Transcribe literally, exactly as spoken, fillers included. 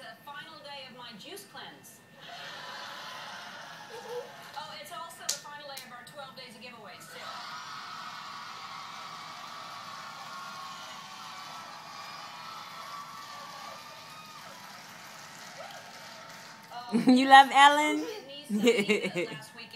the final day of my juice cleanse. Oh, it's also the final day of our twelve days of giveaways, too. You love Ellen? Last weekend.